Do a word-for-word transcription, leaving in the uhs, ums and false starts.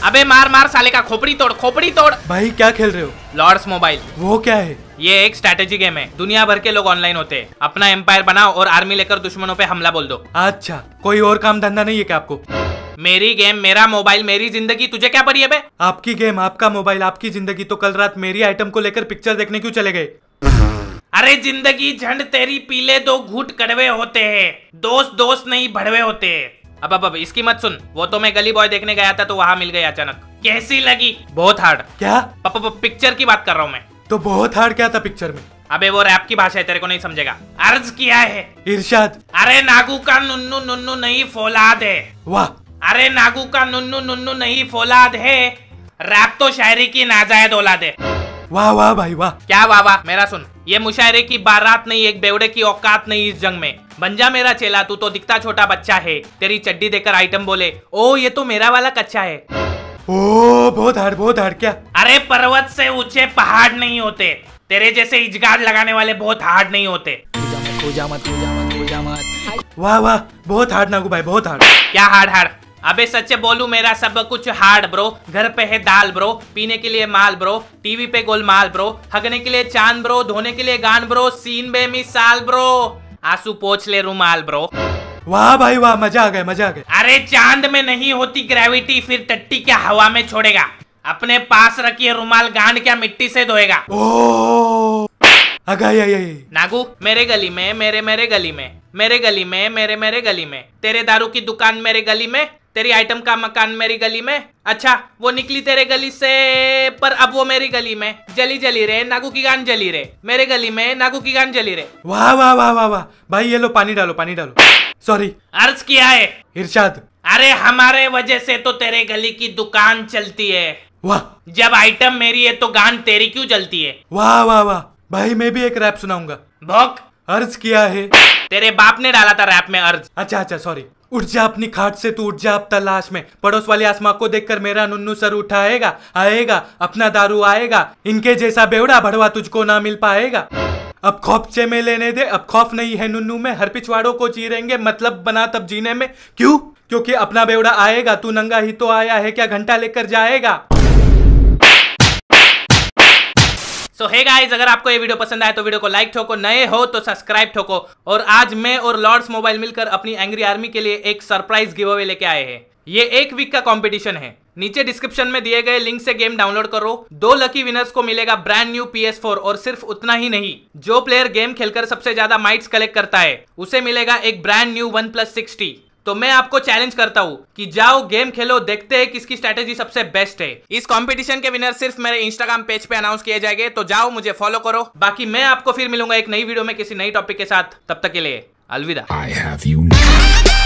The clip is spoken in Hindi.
अबे मार मार साले का, खोपड़ी तोड़ खोपड़ी तोड़। भाई क्या खेल रहे हो? Lords Mobile. वो क्या है? ये एक स्ट्रैटेजी गेम है, दुनिया भर के लोग ऑनलाइन होते हैं। अपना एम्पायर बनाओ और आर्मी लेकर दुश्मनों पे हमला बोल दो। अच्छा, कोई और काम धंधा नहीं है क्या आपको? मेरी गेम, मेरा मोबाइल, मेरी जिंदगी, तुझे क्या पड़ी है बे? आपकी गेम, आपका मोबाइल, आपकी जिंदगी। तो कल रात मेरी आइटम को लेकर पिक्चर देखने क्यों चले गए? अरे जिंदगी झंड तेरी, पीले दो घूट कड़वे होते हैं, दोस्त दोस्त नहीं भड़वे होते हैं। अब अब अब इसकी मत सुन, वो तो मैं गली बॉय देखने गया था तो वहाँ मिल गई अचानक। कैसी लगी? बहुत हार्ड। क्या? प, प, पिक्चर की बात कर रहा हूँ मैं। तो बहुत हार्ड क्या था पिक्चर में? अबे वो रैप की भाषा है, तेरे को नहीं समझेगा। अर्ज किया है इरशाद। अरे नागू का नुन्नू नुन्नू नहीं फौलाद है। वाह। अरे नागू का नुन्नू नुन्नू नहीं फौलाद है, रैप तो शायरी की नाजायज औलाद है। वाह वाह भाई वाह। क्या वाह वाह? मेरा सुन, ये मुशायरे की बारात नहीं, एक बेवड़े की औकात नहीं इस जंग में। बन जा मेरा चेला, तू तो दिखता छोटा बच्चा है। तेरी चड्डी देकर आइटम बोले, ओ ये तो मेरा वाला कच्चा है। ओ बहुत हार्ड, बहुत हार्ड। क्या? अरे पर्वत से ऊंचे पहाड़ नहीं होते, तेरे जैसे इजगार लगाने वाले बहुत हार्ड नहीं होते। वाह वाह, बहुत हार्ड नागू भाई, बहुत हार्ड। क्या हार्ड हार्ड? अबे सच्चे बोलू, मेरा सब कुछ हार्ड ब्रो। घर पे है दाल ब्रो, पीने के लिए माल ब्रो, टीवी पे गोलमाल ब्रो, हगने के लिए चांद ब्रो, धोने के लिए गान ब्रो, सीन बेमिसाल ब्रो, आंसू पोंछ ले रुमाल ब्रो। वाह भाई वाह, मजा आ गया, मजा आ गया। अरे चांद में नहीं होती ग्रेविटी, फिर टट्टी क्या हवा में छोड़ेगा? अपने पास रखिए रुमाल, गांड क्या मिट्टी से धोएगा? ओ अगा ये ये नागू, मेरे गली में, मेरे मेरे गली में, मेरे गली में, मेरे मेरे गली में, तेरे दारू की दुकान मेरे गली में, तेरी आइटम का मकान मेरी गली में। अच्छा वो निकली तेरे गली से, पर अब वो मेरी गली में जली जली रे, नागू की गान जली रे, मेरे गली में नागू की गान जली रे। वाह वाह वाह वाह वाह भाई, ये लो पानी डालो, पानी डालो। सॉरी। अर्ज किया है इरशाद। अरे हमारे वजह से तो तेरे गली की दुकान चलती है। वाह। जब आइटम मेरी है तो गान तेरी क्यों जलती है? वाह वाह वाह भाई, मैं भी एक रैप सुनाऊंगा। भौक। अर्ज किया है। तेरे बाप ने डाला था रैप में अर्ज। अच्छा अच्छा सॉरी। उठ जा अपनी खाट से तू, उठ जा अब तलाश में, पड़ोस वाली आसमां को देखकर मेरा नुन्नू सर उठाएगा, आएगा अपना दारू आएगा, इनके जैसा बेवड़ा भड़वा तुझको ना मिल पाएगा। अब खौफचे में लेने दे, अब खौफ नहीं है नुन्नू में, हर पिछवाड़ों को चीरेंगे, मतलब बना तब जीने में। क्यों? क्योंकि अपना बेवड़ा आएगा, तू नंगा ही तो आया है, क्या घंटा लेकर जाएगा? सो हे गाइस, अगर आपको ये वीडियो पसंद आए तो वीडियो को लाइक ठोको, नए हो तो सब्सक्राइब ठोको। और आज मैं और लॉर्ड्स मोबाइल मिलकर अपनी एंग्री आर्मी के लिए एक सरप्राइज गिव अवे लेके आए हैं। ये एक वीक का कंपटीशन है। नीचे डिस्क्रिप्शन में दिए गए लिंक से गेम डाउनलोड करो। दो लकी विनर्स को मिलेगा brand new P S four, और सिर्फ उतना ही नहीं, जो प्लेयर गेम खेलकर सबसे ज्यादा माइट्स कलेक्ट करता है उसे मिलेगा एक brand new OnePlus sixty. तो मैं आपको चैलेंज करता हूं कि जाओ गेम खेलो, देखते हैं किसकी स्ट्रैटेजी सबसे बेस्ट है। इस कंपटीशन के विनर सिर्फ मेरे इंस्टाग्राम पेज पे अनाउंस किए जाएंगे, तो जाओ मुझे फॉलो करो। बाकी मैं आपको फिर मिलूंगा एक नई वीडियो में किसी नई टॉपिक के साथ। तब तक के लिए अलविदा।